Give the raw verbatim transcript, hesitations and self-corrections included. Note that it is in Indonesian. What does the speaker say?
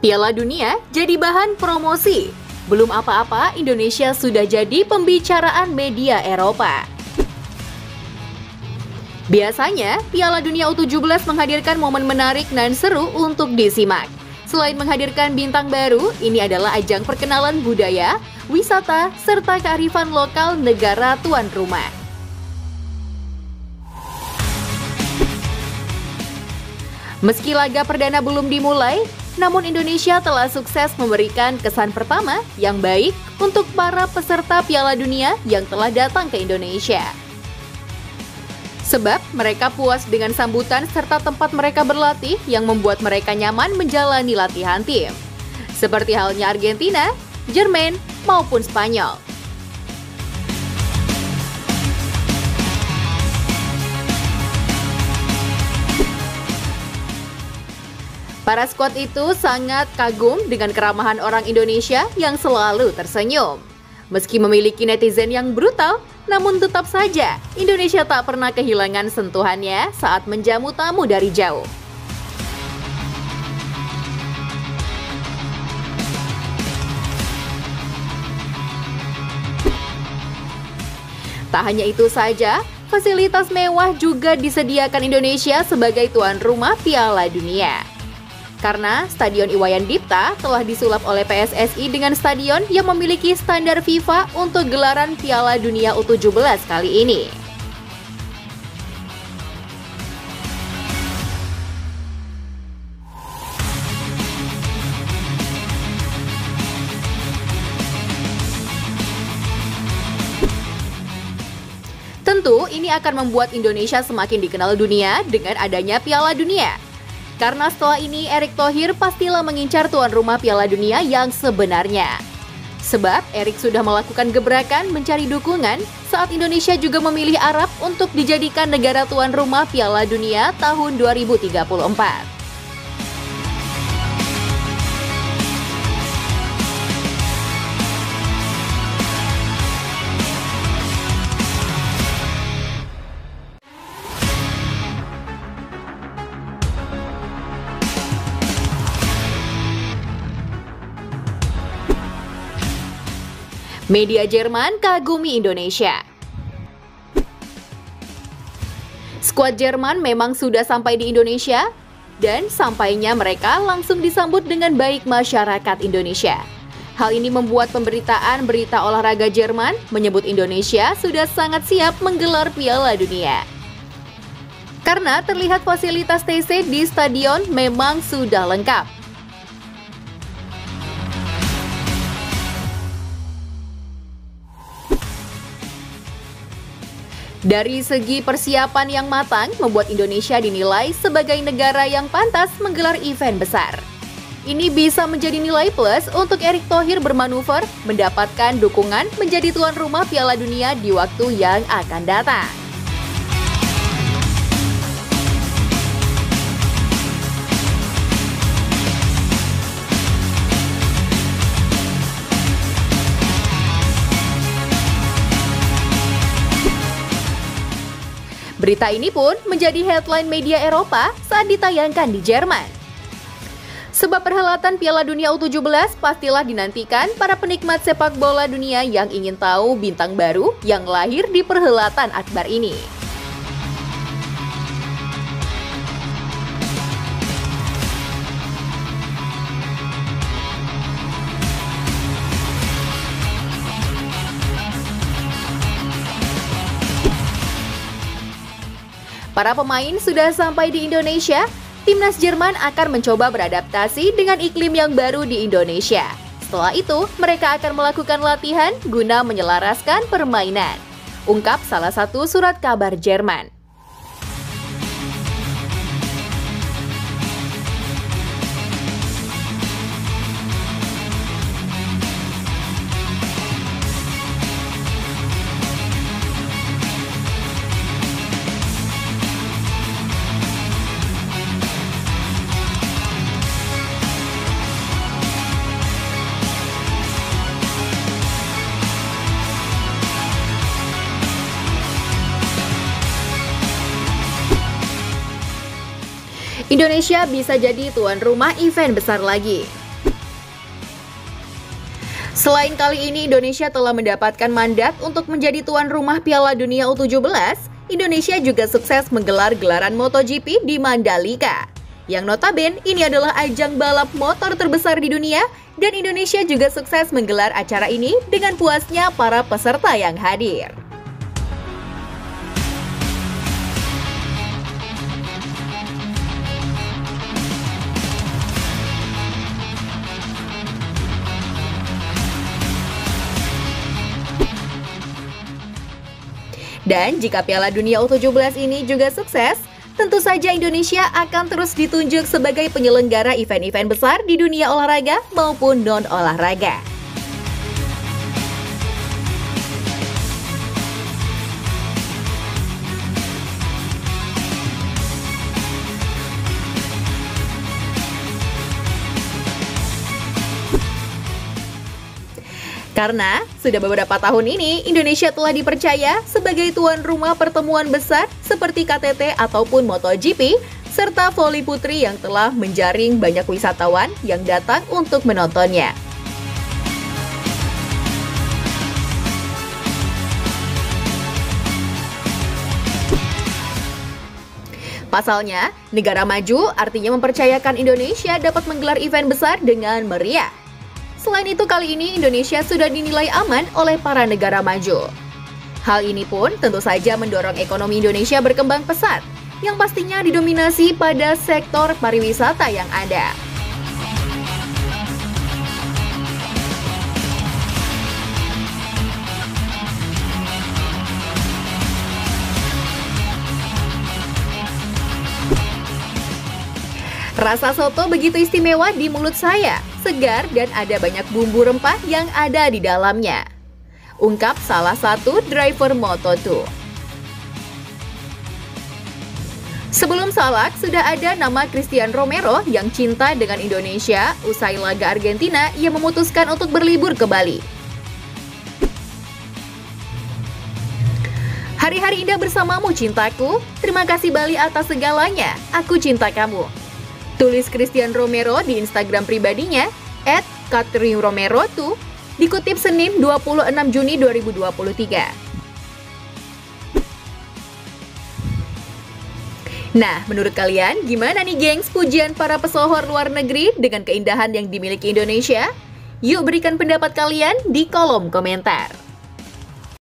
Piala Dunia jadi bahan promosi. Belum apa-apa, Indonesia sudah jadi pembicaraan media Eropa. Biasanya, Piala Dunia U tujuh belas menghadirkan momen menarik dan seru untuk disimak. Selain menghadirkan bintang baru, ini adalah ajang perkenalan budaya, wisata, serta kearifan lokal negara tuan rumah. Meski laga perdana belum dimulai, namun Indonesia telah sukses memberikan kesan pertama yang baik untuk para peserta Piala Dunia yang telah datang ke Indonesia. Sebab mereka puas dengan sambutan serta tempat mereka berlatih yang membuat mereka nyaman menjalani latihan tim. Seperti halnya Argentina, Jerman, maupun Spanyol. Para skuad itu sangat kagum dengan keramahan orang Indonesia yang selalu tersenyum. Meski memiliki netizen yang brutal, namun tetap saja Indonesia tak pernah kehilangan sentuhannya saat menjamu tamu dari jauh. Tak hanya itu saja, fasilitas mewah juga disediakan Indonesia sebagai tuan rumah Piala Dunia. Karena Stadion Iwayan Dipta telah disulap oleh P S S I dengan stadion yang memiliki standar FIFA untuk gelaran Piala Dunia U tujuh belas kali ini. Tentu ini akan membuat Indonesia semakin dikenal dunia dengan adanya Piala Dunia. Karena setelah ini Erick Thohir pastilah mengincar tuan rumah Piala Dunia yang sebenarnya. Sebab Erick sudah melakukan gebrakan mencari dukungan saat Indonesia juga memilih Arab untuk dijadikan negara tuan rumah Piala Dunia tahun dua ribu tiga puluh empat. Media Jerman kagumi Indonesia. Skuad Jerman memang sudah sampai di Indonesia, dan sampainya mereka langsung disambut dengan baik masyarakat Indonesia. Hal ini membuat pemberitaan berita olahraga Jerman menyebut Indonesia sudah sangat siap menggelar Piala Dunia. Karena terlihat fasilitas T C di stadion memang sudah lengkap. Dari segi persiapan yang matang, membuat Indonesia dinilai sebagai negara yang pantas menggelar event besar. Ini bisa menjadi nilai plus untuk Erick Thohir bermanuver mendapatkan dukungan menjadi tuan rumah Piala Dunia di waktu yang akan datang. Berita ini pun menjadi headline media Eropa saat ditayangkan di Jerman. Sebab perhelatan Piala Dunia U tujuh belas pastilah dinantikan para penikmat sepak bola dunia yang ingin tahu bintang baru yang lahir di perhelatan akbar ini. Para pemain sudah sampai di Indonesia, timnas Jerman akan mencoba beradaptasi dengan iklim yang baru di Indonesia. Setelah itu, mereka akan melakukan latihan guna menyelaraskan permainan. Ungkap salah satu surat kabar Jerman. Indonesia bisa jadi tuan rumah event besar lagi. Selain kali ini Indonesia telah mendapatkan mandat untuk menjadi tuan rumah Piala Dunia U tujuh belas, Indonesia juga sukses menggelar gelaran MotoGP di Mandalika. Yang notabene ini adalah ajang balap motor terbesar di dunia dan Indonesia juga sukses menggelar acara ini dengan puasnya para peserta yang hadir. Dan jika Piala Dunia U tujuh belas ini juga sukses, tentu saja Indonesia akan terus ditunjuk sebagai penyelenggara event-event besar di dunia olahraga maupun non-olahraga. Karena sudah beberapa tahun ini Indonesia telah dipercaya sebagai tuan rumah pertemuan besar seperti K T T ataupun MotoGP, serta voli putri yang telah menjaring banyak wisatawan yang datang untuk menontonnya. Pasalnya, negara maju artinya mempercayakan Indonesia dapat menggelar event besar dengan meriah. Selain itu, kali ini Indonesia sudah dinilai aman oleh para negara maju. Hal ini pun tentu saja mendorong ekonomi Indonesia berkembang pesat, yang pastinya didominasi pada sektor pariwisata yang ada. Rasa soto begitu istimewa di mulut saya, segar dan ada banyak bumbu rempah yang ada di dalamnya. Ungkap salah satu driver Moto dua. Sebelum salak, sudah ada nama Christian Romero yang cinta dengan Indonesia. Usai laga Argentina, ia memutuskan untuk berlibur ke Bali. Hari-hari indah bersamamu cintaku, terima kasih Bali atas segalanya, aku cinta kamu. Tulis Christian Romero di Instagram pribadinya, et catherine romero dua, dikutip Senin dua puluh enam Juni dua ribu dua puluh tiga. Nah, menurut kalian gimana nih gengs pujian para pesohor luar negeri dengan keindahan yang dimiliki Indonesia? Yuk berikan pendapat kalian di kolom komentar.